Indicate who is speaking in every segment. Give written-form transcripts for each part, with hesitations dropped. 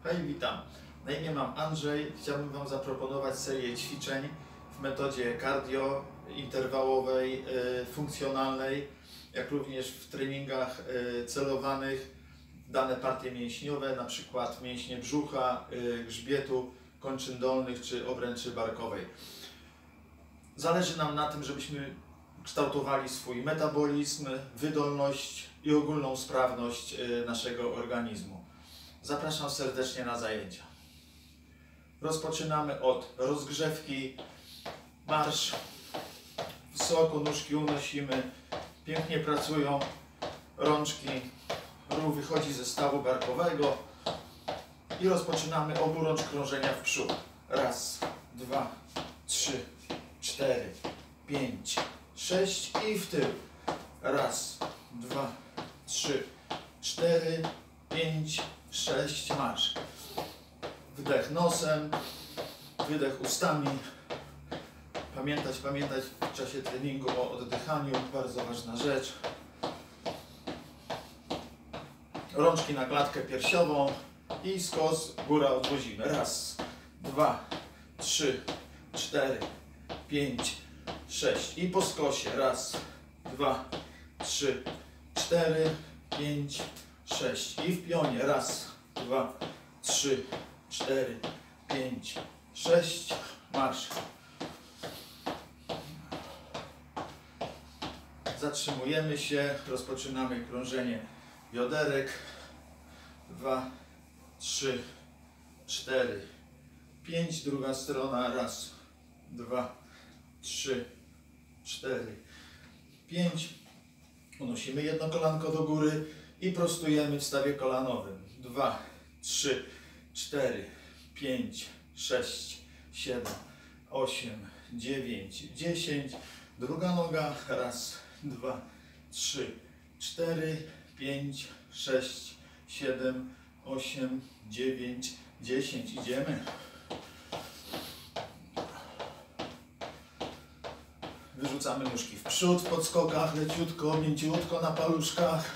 Speaker 1: Hej, witam. Na imię mam Andrzej. Chciałbym Wam zaproponować serię ćwiczeń w metodzie cardio, interwałowej, funkcjonalnej, jak również w treningach celowanych w dane partie mięśniowe, np. mięśnie brzucha, grzbietu, kończyn dolnych czy obręczy barkowej. Zależy nam na tym, żebyśmy kształtowali swój metabolizm, wydolność i ogólną sprawność naszego organizmu. Zapraszam serdecznie na zajęcia. Rozpoczynamy od rozgrzewki. Marsz. Wysoko nóżki unosimy. Pięknie pracują rączki. Ruch wychodzi ze stawu barkowego. I rozpoczynamy oburącz krążenia w przód. Raz, dwa, trzy, cztery, pięć, sześć i w tył. Raz, dwa, trzy, cztery, pięć, 6, marsz. Wdech nosem, wydech ustami. Pamiętać w czasie treningu o oddychaniu, bardzo ważna rzecz. Rączki na klatkę piersiową i skos, góra odwozimy. Raz, dwa, trzy, cztery, pięć, sześć i po skosie. Raz, dwa, trzy, cztery, pięć, 6 i w pionie. Raz, dwa, trzy, cztery, pięć, 6. Marsz. Zatrzymujemy się. Rozpoczynamy krążenie bioderek. 2, 3, 4, 5. Druga strona. Raz, dwa, trzy, cztery, 5. Unosimy jedno kolanko do góry i prostujemy w stawie kolanowym. 2, 3, 4, 5, 6, 7, 8, 9, 10. Druga noga. Raz, dwa, trzy, 4, 5, 6, 7, 8, 9, 10. Idziemy. Wyrzucamy nóżki w przód w podskokach, leciutko, mięciutko na paluszkach.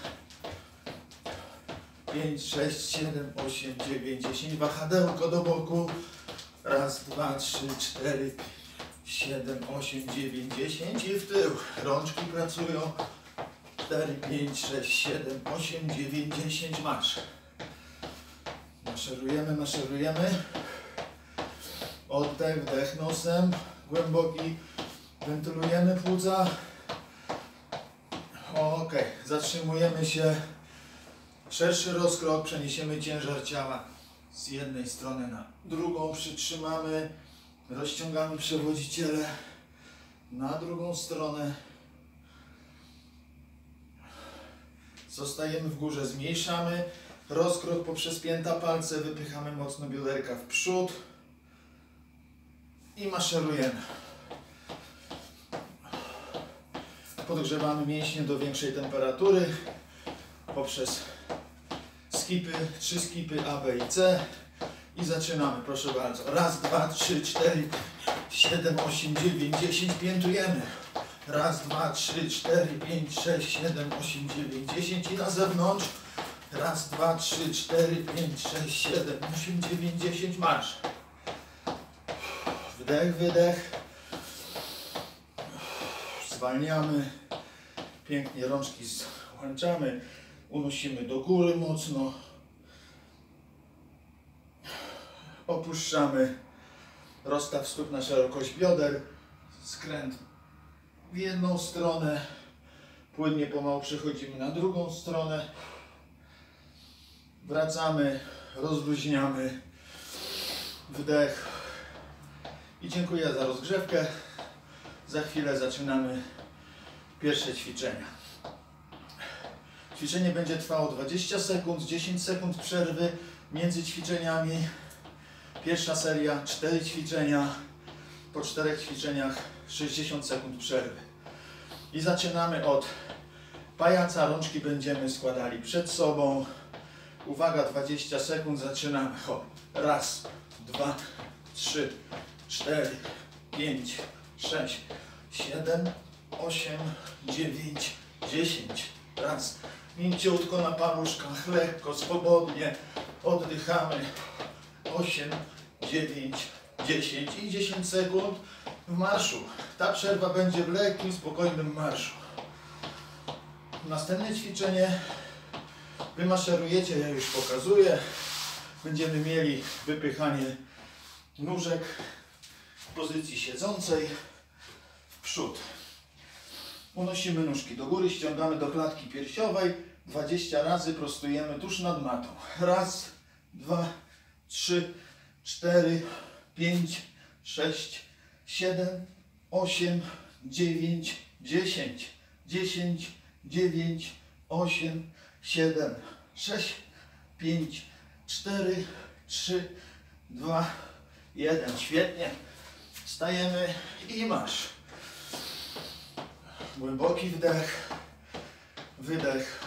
Speaker 1: 5, 6, 7, 8, 9, 10. Wahadełko do boku. Raz, dwa, trzy, 4, 7, 8, 9, 10 i w tył. Rączki pracują. 4, 5, 6, 7, 8, 9, 10. Marsz. Maszerujemy, maszerujemy. Oddech, wdech nosem. Głęboki. Wentylujemy płuca. Ok, zatrzymujemy się. Szerszy rozkrok, przeniesiemy ciężar ciała z jednej strony na drugą, przytrzymamy, rozciągamy przewodziciele na drugą stronę. Zostajemy w górze, zmniejszamy rozkrok poprzez pięta palce, wypychamy mocno bioderka w przód i maszerujemy. Podgrzewamy mięśnie do większej temperatury poprzez skipy, 3 skipy A, B i C i zaczynamy, proszę bardzo. Raz, dwa, trzy, 4, 7, 8, 9, 10, piętujemy. Raz, dwa, trzy, 4, 5, 6, 7, 8, 9, 10 i na zewnątrz. Raz, dwa, trzy, 4, 5, 6, 7, 8, 9, 10, marsz. Wdech, wydech. Zwalniamy. Pięknie rączki złączamy. Unosimy do góry mocno. Opuszczamy. Rozstaw stóp na szerokość bioder. Skręt w jedną stronę. Płynnie pomału przechodzimy na drugą stronę. Wracamy. Rozluźniamy. Wdech. I dziękuję za rozgrzewkę. Za chwilę zaczynamy pierwsze ćwiczenia. Ćwiczenie będzie trwało 20 sekund, 10 sekund przerwy między ćwiczeniami. Pierwsza seria, 4 ćwiczenia. Po 4 ćwiczeniach 60 sekund przerwy. I zaczynamy od pajaca. Rączki będziemy składali przed sobą. Uwaga, 20 sekund, zaczynamy. Hop. Raz, dwa, trzy, 4, 5, 6, 7, 8, 9, 10. Raz. Mięciutko na paluszkach, lekko, swobodnie oddychamy. 8, 9, 10 i 10 sekund w marszu. Ta przerwa będzie w lekkim, spokojnym marszu. Następne ćwiczenie wymaszerujecie, ja już pokazuję. Będziemy mieli wypychanie nóżek w pozycji siedzącej w przód. Unosimy nóżki do góry, ściągamy do klatki piersiowej. 20 razy prostujemy tuż nad matą. Raz, 2, 3, 4, 5, 6, 7, 8, 9, 10. 10, 9, 8, 7, 6, 5, 4, 3, 2, 1. Świetnie. Wstajemy i marsz. Głęboki wdech, wydech.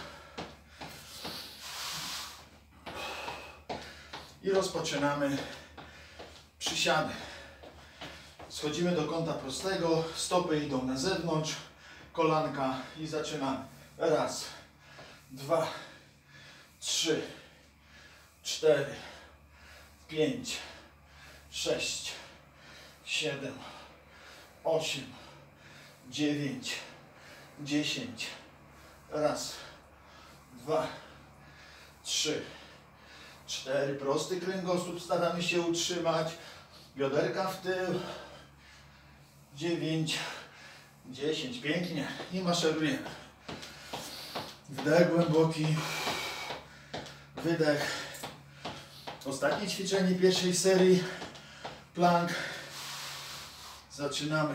Speaker 1: I rozpoczynamy przysiady. Schodzimy do kąta prostego, stopy idą na zewnątrz, kolanka i zaczynamy. Raz, 2, 3, 4, 5, 6, 7, 8, 9, 10. Raz, 2, 3, 4. Prosty kręgosłup staramy się utrzymać. Bioderka w tył. 9, 10. Pięknie. I maszerujemy. Wdech głęboki. Wydech. Ostatnie ćwiczenie pierwszej serii. Plank. Zaczynamy.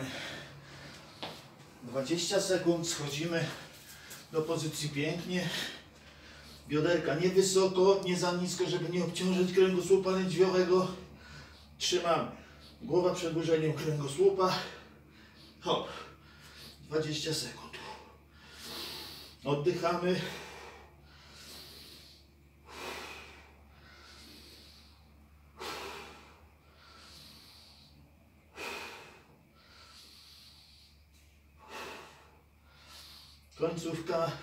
Speaker 1: 20 sekund. Schodzimy do pozycji pięknie. Bioderka nie wysoko, nie za nisko, żeby nie obciążyć kręgosłupa lędźwiowego. Trzymamy. Głowa przedłużeniem kręgosłupa. Hop. 20 sekund. Oddychamy. Końcówka.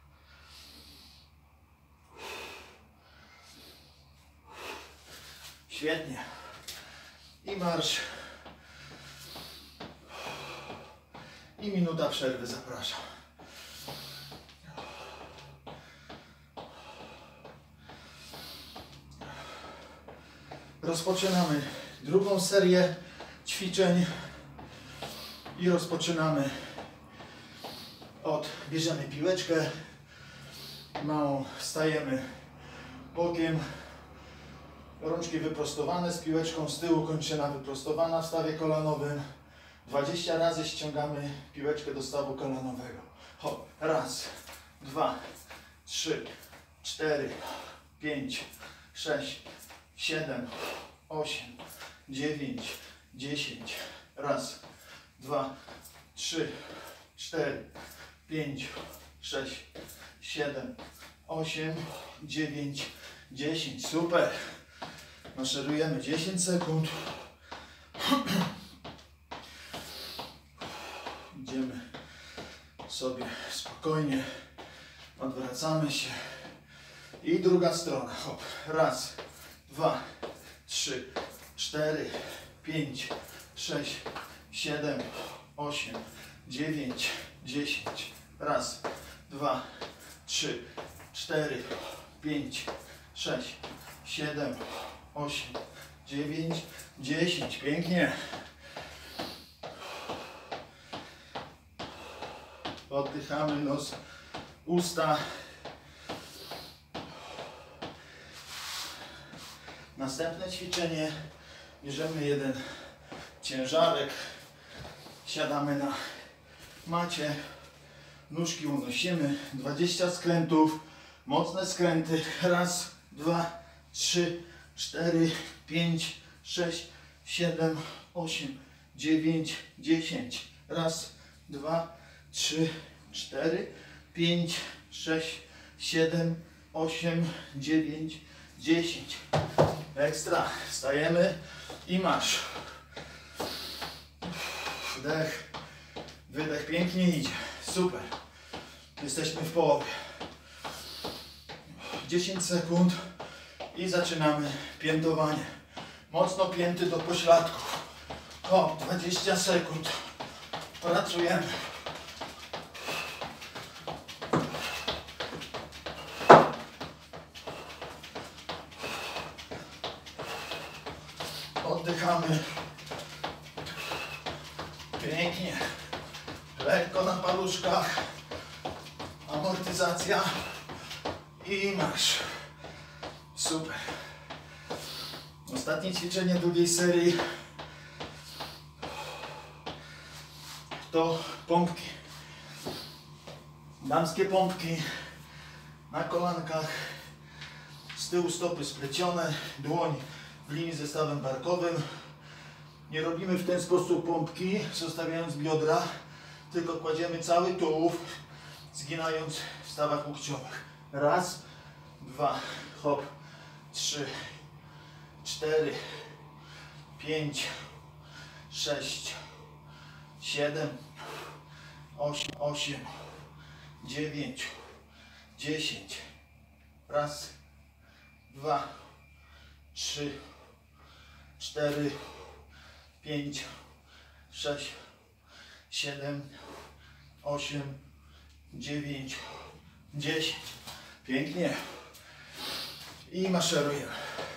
Speaker 1: Świetnie. I marsz. I minuta przerwy, zapraszam. Rozpoczynamy drugą serię ćwiczeń i rozpoczynamy bierzemy piłeczkę małą, stajemy bokiem, rączki wyprostowane z piłeczką z tyłu, kończyna wyprostowana w stawie kolanowym. 20 razy ściągamy piłeczkę do stawu kolanowego. Hop, raz, 2, 3, 4, 5, 6, 7, 8, 9, 10. Raz, 2, 3, 4, 5, 6, 7, 8, 9, 10. Super. Maszerujemy 10 sekund. Idziemy sobie spokojnie. Odwracamy się. I druga strona. Hop. Raz, 2, 3, 4, 5, 6, 7, 8, 9, 10. Raz, 2, 3, 4, 5, 6, 7, 8, 9, 10. Pięknie. Oddychamy, nos, usta. Następne ćwiczenie. Bierzemy jeden ciężarek. Siadamy na macie. Nóżki unosimy. 20 skrętów. Mocne skręty. Raz, 2, 3, 4, 5, 6, 7, 8, 9, 10. Raz, 2, 3, 4, 5, 6, 7, 8, 9, 10. Ekstra. Wstajemy i marsz. Wdech, wydech. Pięknie idzie. Super. Jesteśmy w połowie. 10 sekund i zaczynamy piętowanie. Mocno pięty do pośladków. O, 20 sekund. Pracujemy. Oddychamy. Pięknie. Lekko na paluszkach. Amortyzacja. I marsz. Super. Ostatnie ćwiczenie drugiej serii to pompki. Damskie pompki na kolankach. Z tyłu stopy splecione, dłoń w linii ze stawem barkowym. Nie robimy w ten sposób pompki, zostawiając biodra, tylko kładziemy cały tułów, zginając w stawach łokciowych. Raz, dwa, hop, 3, 4, 5, 6, 7, 8, 9, 10. Raz, 2, 3, 4, 5, 6, 7, 8, 9, 10. Pięknie. I maszerujemy.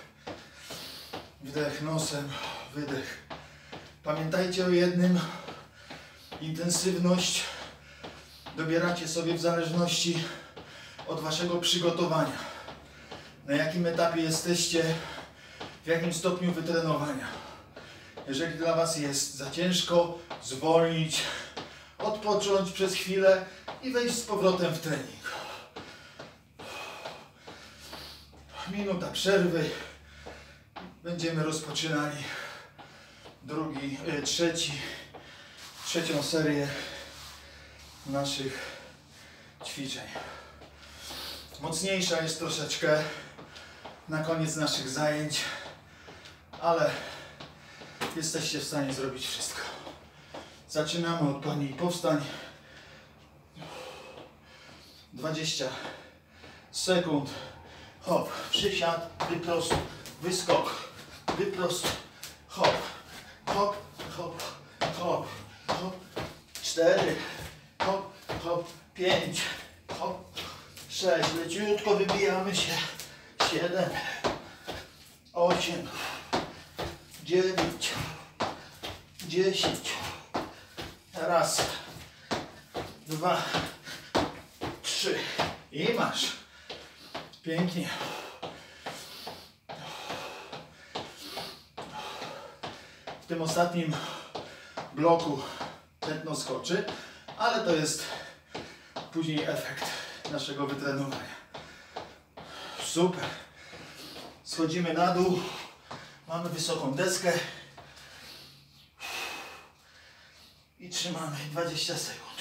Speaker 1: Wdech nosem, wydech. Pamiętajcie o jednym. Intensywność dobieracie sobie w zależności od waszego przygotowania. Na jakim etapie jesteście, w jakim stopniu wytrenowania. Jeżeli dla was jest za ciężko, zwolnić, odpocząć przez chwilę i wejść z powrotem w trening. Minuta przerwy. Będziemy rozpoczynali trzecią serię naszych ćwiczeń. Mocniejsza jest troszeczkę na koniec naszych zajęć, ale jesteście w stanie zrobić wszystko. Zaczynamy od koni i powstań. 20 sekund. Hop, przysiad, wyprost, wyskok, wyprost, hop, hop, hop, hop, hop, 4, hop, hop, 5, hop, 6, leciutko wybijamy się, 7, 8, 9, 10, raz, 2, 3 i masz. Pięknie. W tym ostatnim bloku tętno skoczy, ale to jest później efekt naszego wytrenowania. Super. Schodzimy na dół. Mamy wysoką deskę. I trzymamy 20 sekund.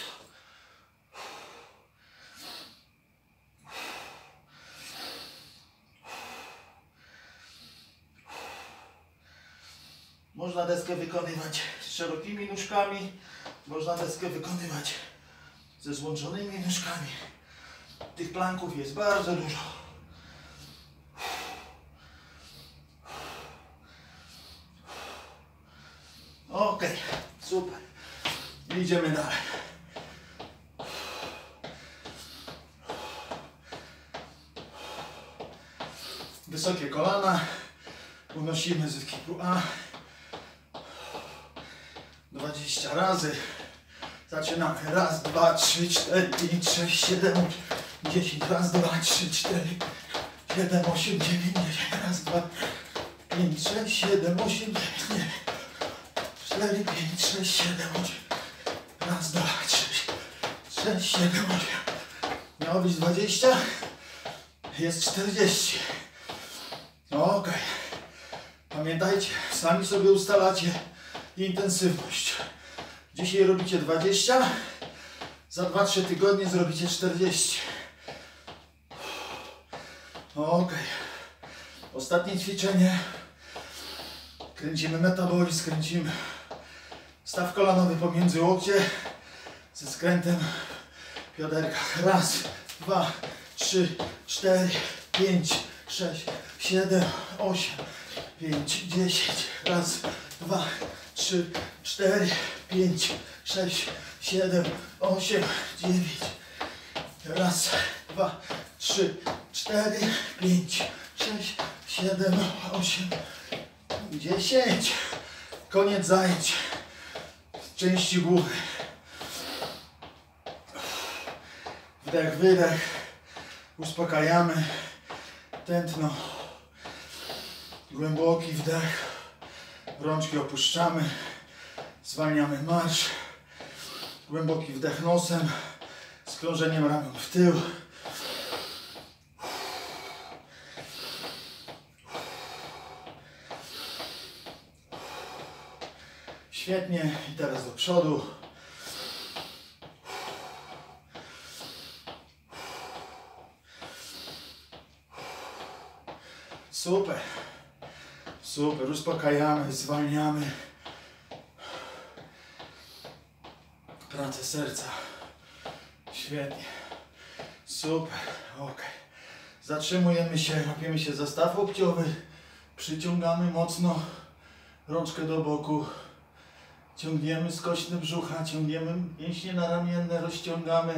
Speaker 1: Można deskę wykonywać z szerokimi nóżkami, można deskę wykonywać ze złączonymi nóżkami. Tych planków jest bardzo dużo. Ok, super. Idziemy dalej. Wysokie kolana. Unosimy z kipu A. 20 razy. Zaczynamy. Raz, 2, 3, 4, 5, 6, 7, 8, 10. Raz, 2, 3, 4, 7, 8, 9, 10. Raz, 2, 5, 6, 7, 8, 9, 4, 5, 6, 7, 8. Raz, 2, 3, 6, 7, 8. Miało być 20. Jest 40. Ok. Pamiętajcie, sami sobie ustalacie intensywność. Dzisiaj robicie 20, za 2-3 tygodnie zrobicie 40. Ok. Ostatnie ćwiczenie. Kręcimy metabolizm, kręcimy staw kolanowy pomiędzy łokcie ze skrętem w bioderkach. Raz, 2, 3, 4, 5, 6, 7, 8, 5, 10. Raz, 2, 3, 4, 5, 6, 7, 8, 9. Raz, 2, 3, 4, 5, 6, 7, 8, 10. Koniec zajęć. Części głowy. Wdech, wydech. Uspokajamy tętno. Głęboki wdech. Rączki opuszczamy. Zwalniamy marsz. Głęboki wdech nosem. Z krążeniem ramion w tył. Świetnie. I teraz do przodu. Super. Super. Uspokajamy, zwalniamy. Pracę serca. Świetnie. Super. Ok. Zatrzymujemy się, łapiemy się za staw łokciowy. Przyciągamy mocno rączkę do boku. Ciągniemy skośne brzucha, ciągniemy mięśnie naramienne, rozciągamy.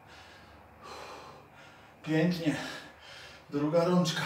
Speaker 1: Pięknie. Druga rączka.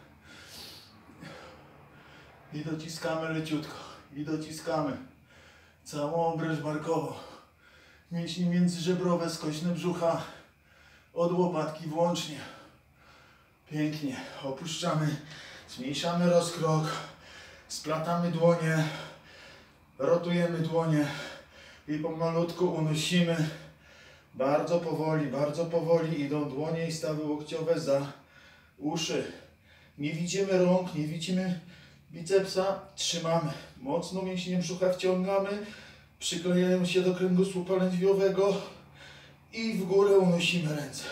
Speaker 1: I dociskamy leciutko. I dociskamy. Całą obręcz barkową. Mięśnie międzyżebrowe, skośne brzucha. Od łopatki włącznie. Pięknie. Opuszczamy. Zmniejszamy rozkrok. Splatamy dłonie. Rotujemy dłonie. I pomalutku unosimy. Bardzo powoli idą dłonie i stawy łokciowe za uszy. Nie widzimy rąk, nie widzimy bicepsa. Trzymamy. Mocno mięśnie brzucha wciągamy. Przyklejają się do kręgosłupa lędźwiowego. I w górę unosimy ręce.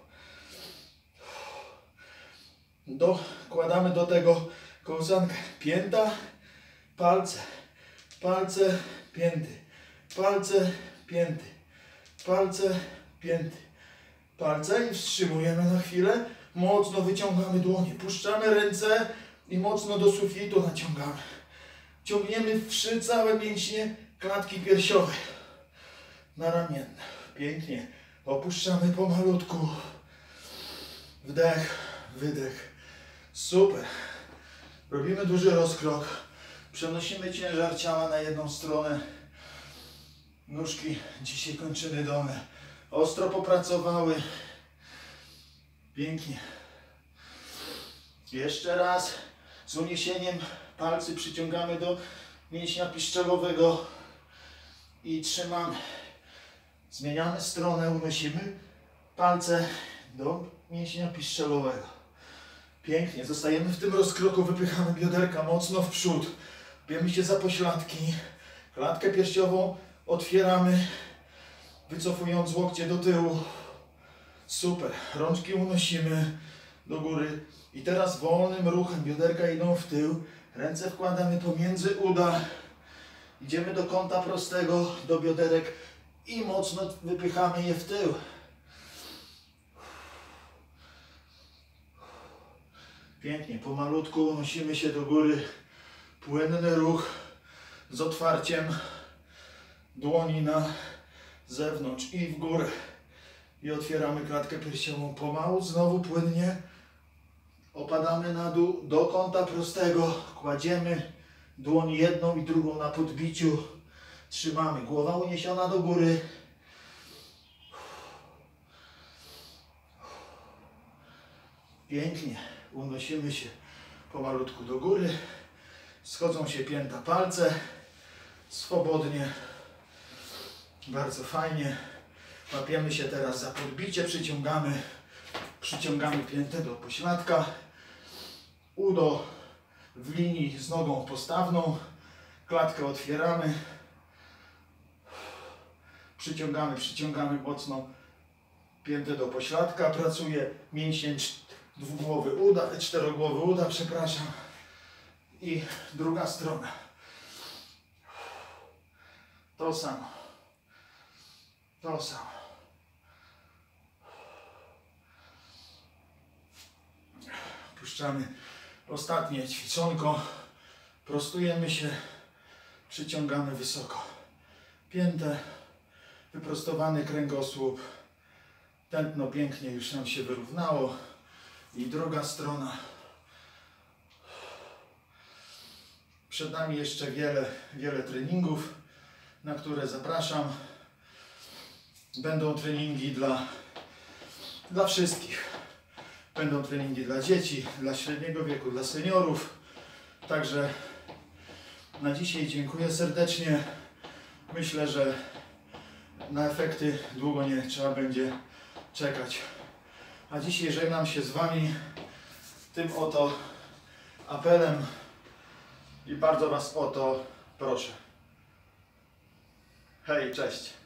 Speaker 1: Dokładamy do tego kołsankę. Pięta, palce. Palce, pięty. Palce, pięty. Palce, pięty. Palce i wstrzymujemy na chwilę. Mocno wyciągamy dłonie. Puszczamy ręce i mocno do sufitu naciągamy. Ciągniemy całe mięśnie klatki piersiowej. Naramienne. Pięknie. Opuszczamy pomalutku. Wdech, wydech. Super. Robimy duży rozkrok. Przenosimy ciężar ciała na jedną stronę. Nóżki, dzisiaj kończyny dolne. Ostro popracowały. Pięknie. Jeszcze raz. Z uniesieniem palcy przyciągamy do mięśnia piszczelowego. I trzymamy. Zmieniamy stronę, unosimy palce do mięśnia piszczelowego. Pięknie. Zostajemy w tym rozkroku, wypychamy bioderka mocno w przód. Łapiemy się za pośladki. Klatkę piersiową otwieramy, wycofując łokcie do tyłu. Super. Rączki unosimy do góry. I teraz wolnym ruchem bioderka idą w tył. Ręce wkładamy pomiędzy uda. Idziemy do kąta prostego, do bioderek i mocno wypychamy je w tył. Pięknie. Pomalutku unosimy się do góry. Płynny ruch z otwarciem dłoni na zewnątrz i w górę. I otwieramy klatkę piersiową pomału, znowu płynnie. Opadamy na dół do kąta prostego. Kładziemy dłoń jedną i drugą na podbiciu. Trzymamy. Głowa uniesiona do góry. Pięknie. Unosimy się pomalutku do góry. Schodzą się pięta, palce. Swobodnie. Bardzo fajnie. Łapiemy się teraz za podbicie. Przyciągamy piętę do pośladka. Udo w linii z nogą postawną. Klatkę otwieramy. Przyciągamy mocno piętę do pośladka. Pracuje mięsień czterogłowy uda, przepraszam. I druga strona. To samo. To samo. Puszczamy ostatnie ćwiczonko. Prostujemy się, przyciągamy wysoko piętę, wyprostowany kręgosłup, tętno pięknie już nam się wyrównało i druga strona. Przed nami jeszcze wiele treningów, na które zapraszam. Będą treningi dla wszystkich. Będą treningi dla dzieci, dla średniego wieku, dla seniorów. Także na dzisiaj dziękuję serdecznie. Myślę, że na efekty długo nie trzeba będzie czekać. A dzisiaj żegnam się z Wami tym oto apelem i bardzo Was o to proszę. Hej, cześć!